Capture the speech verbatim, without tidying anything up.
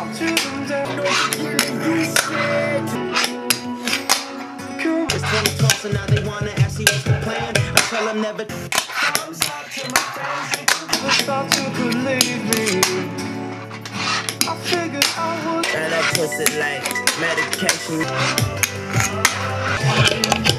to them down. It's twenty twelve, so now they wanna ask me what's the plan. I tell them never. Never start to believe me. I figured I would. And that pussy like medication.